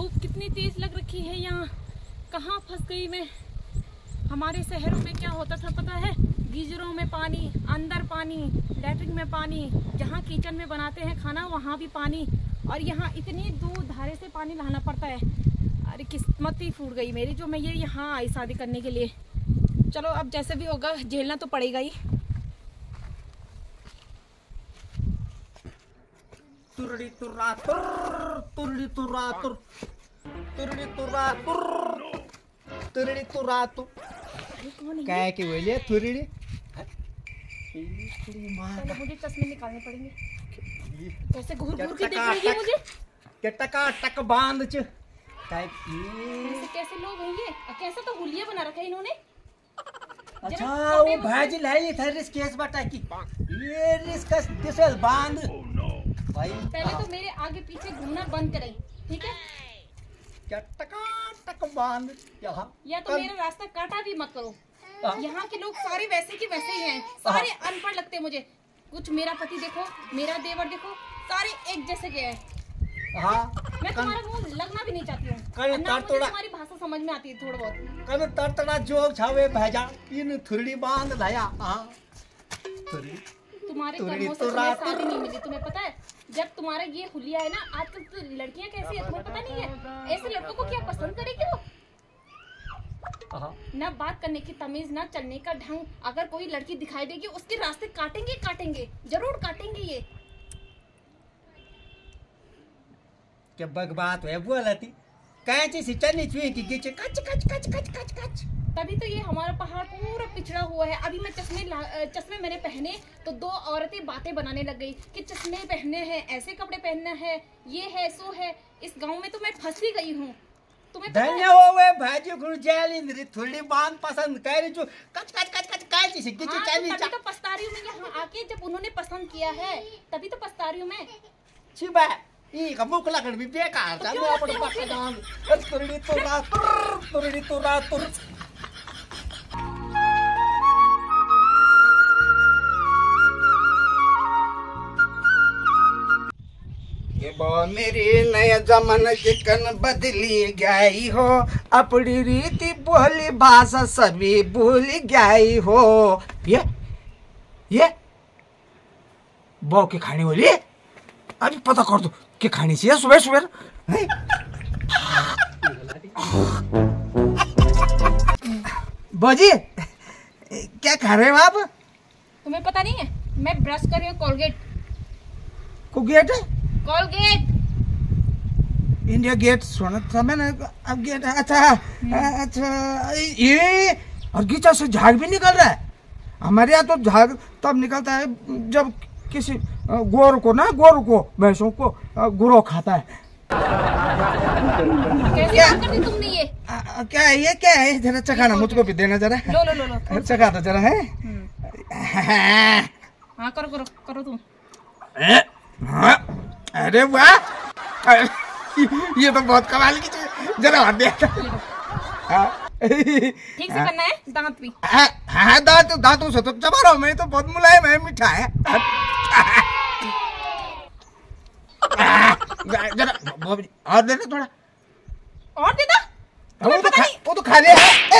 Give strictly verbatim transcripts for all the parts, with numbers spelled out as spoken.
धूप कितनी तेज लग रखी है यहाँ। कहाँ फंस गई मैं। हमारे शहरों में क्या होता था पता है? गीजरों में पानी, अंदर पानी, लैट्रिन में पानी, जहाँ किचन में बनाते हैं खाना वहाँ भी पानी, और यहाँ इतनी दूर धारे से पानी लाना पड़ता है। अरे किस्मत ही फूट गई मेरी जो मैं ये यहाँ आई शादी करने के लिए। चलो अब जैसे भी होगा झेलना तो पड़ेगा ही। तुरड़ी तुरा तुर तुरड़ी तुरा तुर तुरड़ी तुरा तुर तुरड़ी तुरा तुर क्या की बोलिए तुरड़ी। पहले मुझे चश्मे निकालने पड़ेंगे। कैसे घूर घूर के देख रही है मुझे। के टका टक बांध च कैसे कैसे लोग होंगे। कैसा तो हुलिया बना रखा है इन्होंने। अच्छा वो भाजी लाई था रिस केस बटा की ये रिस का दिसल बांध भाई। पहले तो मेरे आगे पीछे घूमना बंद करें, ठीक है? क्या टका टक बांध यहाँ या तो मेरा रास्ता काटा भी मत करो। यहाँ के लोग सारे वैसे के वैसे ही हैं, सारे अनपढ़ लगते हैं मुझे। कुछ मेरा पति देखो, मेरा देवर देखो, सारे एक जैसे के हैं। हाँ मैं तुम्हारा मुंह लगना भी नहीं चाहती हूँ। तुम्हारी भाषा समझ में आती है थोड़ा बहुत। कल तरतड़ा जोग छावे भेजा इन थुरड़ी बांध लाया। हाँ तुम्हारे कर्मों से तुम्हें शादी नहीं मिली। तुम्हें पता है जब तुम्हारा ये हुलिया है ना, आजकल तो लड़कियां कैसी है तुम्हें पता नहीं है। ऐसे लड़कों को क्या पसंद करेगी वो। ना बात करने की तमीज, ना चलने का ढंग। अगर कोई लड़की दिखाई देगी उसके रास्ते काटेंगे काटेंगे जरूर काटेंगे ये। क्या बग बात है बोलती कैची से चलनी चाहिए कि गिचे कच कच कच कच कच कच। तभी तो ये हमारा पहाड़ पूरा पिछड़ा हुआ है। अभी मैं चश्मे चश्मे मैंने पहने तो दो औरतें बातें बनाने लग गई कि चश्मे पहनने हैं, ऐसे कपड़े पहनना है, ये है सो है। इस गांव में तो मैं फंसी गई हूँ। तुम्हें धन्य हो वे भाजी गुरजाली मेरी थोड़ी बांध पसंद कह रही जो कच कच कच कच कैची से गिचे चलनी। तभी तो पछता रही हूँ मैं यहाँ आके। जब उन्होंने पसंद किया है तभी तो पछता रही हूँ मैं। छिबा ई कमुक लगन भी बेकार था। मैं अपने पक्का दान तुरड़ी तुरा तुर तुरड़ी तुरा तुर। ये बो मेरी नया जमाना चिकन बदली गई हो, अपनी रीति बोली भाषा सभी भूल गई हो। ये ये बो के खाने वाली अभी पता कर दो कि खानी चाहिए सुबह सुबह। बोजी क्या खा रहे हो आप? तुम्हें पता नहीं है मैं ब्रश कर रही हूँ Colgate. Colgate Colgate India Gate सुना था मैंने। अब गेट अच्छा अच्छा ये और गीचा से झाग भी निकल रहा है। हमारे यहाँ तो झाग तब निकलता है जब किसी गोर को ना गोर को भैंसों को गुरो खाता है। कैसे बात करती तुमने ये? आ, आ, क्या है ये क्या है? जरा चखाना मुझको भी देना जरा। लो लो लो लो चखा तो जरा है। हाँ करो करो करो तुम। अरे वाह ये तो बहुत कमाल की चीज। जरा हाथ दे। ठीक से करना है दांत भी। हाँ दांत दांतों से तो चबा रहा हूँ मैं तो बहुत मुलायम है मीठा है। जरा और देना थोड़ा और दे दो। वो तो खा, वो तो खा लिया।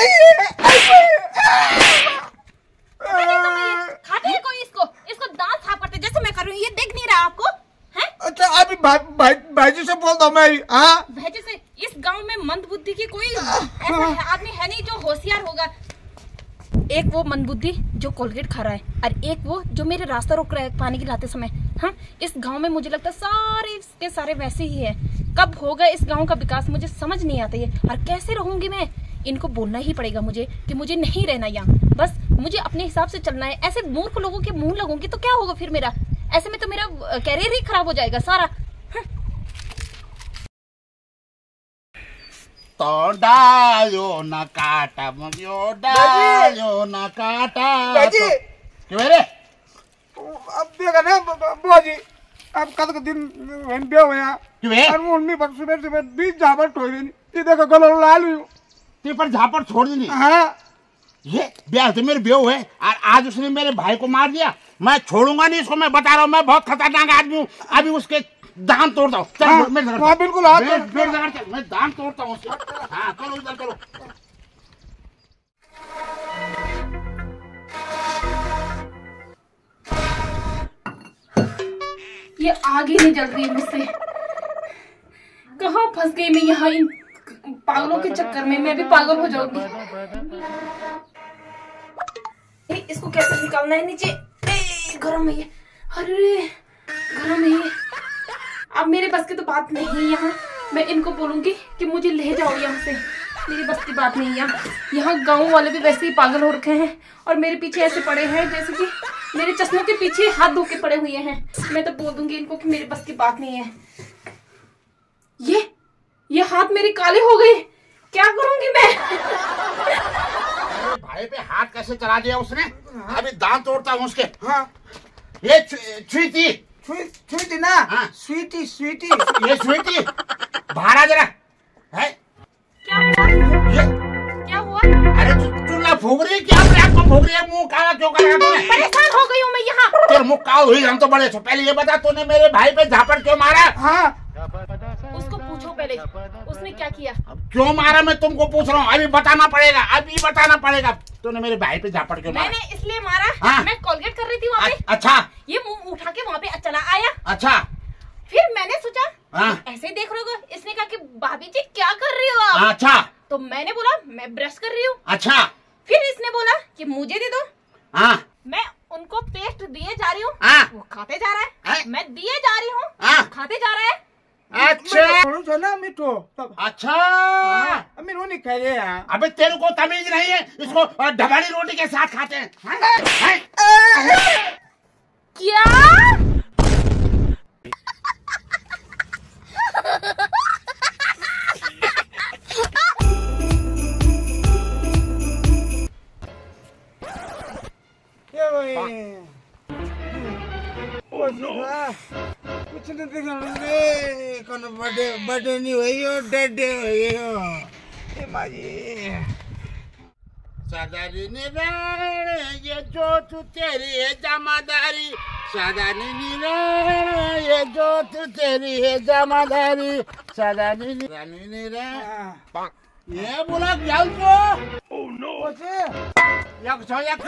खाते हैं कोई इसको इसको दांत साफ करते जैसे मैं कर रही हूँ। ये देख नहीं रहा आपको है? अच्छा अभी भाई से बोलता हूँ मैं। हाँ भाई से इस गांव में मंदबुद्धि की कोई ऐसा है, आदमी है नहीं जो होशियार होगा। एक वो मंदबुद्धि जो कोलगेट खा रहा है और एक वो जो मेरे रास्ता रोक रहा है पानी गिराते समय। हाँ इस गांव में मुझे लगता है सारे के सारे वैसे ही है। कब होगा इस गांव का विकास मुझे समझ नहीं आता है। और कैसे रहूंगी मैं? इनको बोलना ही पड़ेगा मुझे कि मुझे नहीं रहना यहाँ। बस मुझे अपने हिसाब से चलना है। ऐसे मूर्ख लोगों के मुंह लगूंगी तो क्या होगा फिर मेरा? ऐसे में तो मेरा कैरियर ही खराब हो जाएगा सारा। तो डालो न काटा मगियो डालो न काटा। बाजी क्यों रे? अब देखा ना बाजी अब कल के दिन ब्याह हुआ क्यों है? और मम्मी पर सुबह सुबह बीच झापड़ छोड़ देनी। ये देखो गलो लाल हुई ते पर झापड़ छोड़ देनी। हाँ ये ब्याह तो मेरे ब्याह है और आज उसने मेरे भाई को मार दिया। मैं छोड़ूंगा नहीं इसको। मैं बता रहा हूँ मैं बहुत खतरनाक आदमी हूँ। अभी उसके दाम तोड़ता हूँ। चल हाँ, मेरे हाँ, बिल्कुल हाथ मेरे तोड़- मेरे जगह चल, मैं दाम तोड़ता हूँ उसके। हाँ चलो इधर चलो। ये आगे नहीं चल रही है मुझसे। कहाँ फंस गई मैं यहाँ इन पागलों के चक्कर में। मैं भी पागल हो जाऊंगी। ए, इसको कैसे निकालना है नीचे? ए, गरम है ये। अरे गरम है ये। अब मेरे बस की तो बात नहीं है यहाँ। मैं इनको बोलूंगी कि मुझे ले जाओ यहाँ से। मेरी बस की बात नहीं है यहाँ। यहाँ गाँव वाले भी वैसे ही पागल हो रखे हैं और मेरे पीछे ऐसे पड़े हैं जैसे कि मेरे चश्मों के पीछे हाथ धो के पड़े हुए हैं। मैं तो बोल दूंगी इनको कि मेरे बस की बात नहीं है। ये ये हाथ मेरे काले हो गए। क्या करूंगी मैं? अरे भाई पे हाथ कैसे चला दिया उसने? अभी दाम तोड़ता हूँ उसके। हाँ ये स्वीटी स्वीटी ना। हाँ। स्वीटी स्वीटी ये स्वीटी भाड़ा जरा है। क्या हुआ? ये क्या हुआ? अरे तू चूल्हा फूक रही है क्या? अपने आप को फूक रही है? मुंह काला क्यों कर रहा है तूने? परेशान हो गई हूँ मैं यहाँ। तेरे मुंह काल हुई हम तो बड़े छो। पहले ये बता तूने मेरे भाई पे झापड़ क्यों मारा? हाँ उसको पूछो पहले उसने क्या किया। अब क्यों मारा मैं तुमको पूछ रहा हूँ। अभी बताना पड़ेगा, अभी बताना पड़ेगा। तूने मेरे भाई पे झापड़ क्यों मारा? मैंने इसलिए मारा। हाँ। मैं कोलगेट कर रही थी वहाँ पे। अ- अच्छा ये मुंह उठा के वहाँ पे चला आया। अच्छा फिर मैंने सोचा हाँ। ऐसे ही देख रहे हो। इसने कहा कि भाभी जी क्या कर रही हो आप? अच्छा तो मैंने बोला मैं ब्रश कर रही हूँ। अच्छा फिर इसने बोला कि मुझे दे दो। हाँ मैं उनको पेस्ट दिए जा रही हूँ। हाँ। वो खाते जा रहा है। हाँ। मैं दिए जा रही हूँ। हाँ। खाते जा रहा है। अच्छा थोड़ा सा ना मिठो तब अच्छा अमीर होने खा रहे हैं। अबे तेरे को तमीज नहीं है? इसको अ, ढबाली रोटी के साथ खाते हैं। हैं? हैं? क्या? ये भाई वो देखा कुछ नहीं दिखा रे। कौन बर्थडे बर्थडे नहीं हुई हो डेड डे हुई हो। ये माजी सदारी निराण ये जो तू तेरी है जमादारी। सदारी निराण ये जो तू तेरी है जमादारी। सदारी निराण ये बोला क्या तो? यक छो यक।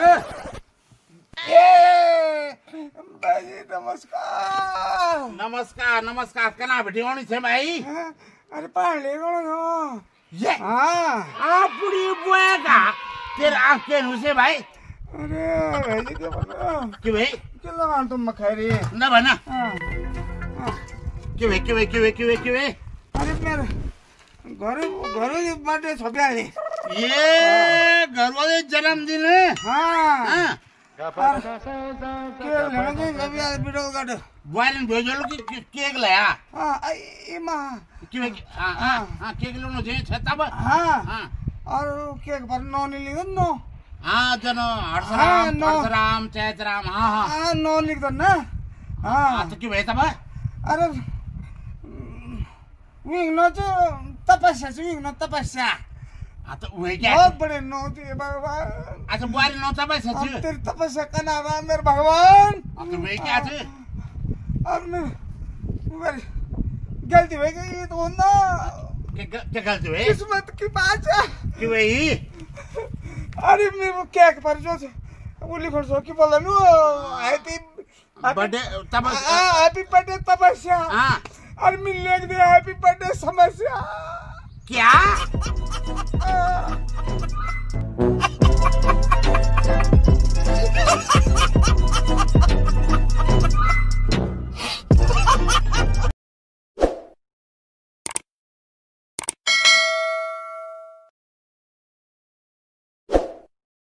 ये बाजी नमस्कार। नमस्कार नमस्कार कना बैठी होनी छे भाई? हाँ, अरे पढ़ कौन हो? ये हाँ आपड़ी बुएगा तेरे आँख के नुसे भाई। अरे भाई जी क्या बोलो कि भाई क्या लगा तुम मखैरी। ना बना हाँ हाँ कि भाई कि भाई कि भाई कि भाई कि भाई अरे मेरे घर घर की बर्थडे छपी। ये घर वाले जन्मदिन है। हाँ हाँ के लड़के कभी आज वीडियो काट। वायरन भेजो लो कि केक लाया हाँ आई माँ। कि भाई हाँ हाँ हाँ केक लो जे छता बा। हाँ हाँ और केक पर नौ नहीं लिख दो। नो हाँ जनो हाँ, हर्षराम नो। परशुराम चैतराम हाँ हाँ हाँ नौ लिख दो ना। हाँ हाँ तो कि भाई तब अरे विंग नो तो तपस्या से विंग नो तपस्या हाँ तो वही क्या बहुत बड़े नो थे भगवान। अच्छा वायरन नो तब अब सच तेरी तपस्या का नाम है मेरे भगवान। तो वही क्या थे? अब मैं मेरी गलती हो गई तो ना क्या क्या गलती हुई? किस्मत की बात है। कि भाई अरे मेरे को केक पर जो थे वो लिखो सो कि बोला नु हैप्पी बर्थडे तब हैप्पी बर्थडे तपस्या। हाँ और मैं लिख दे हैप्पी बर्थडे समस्या। क्या? आ,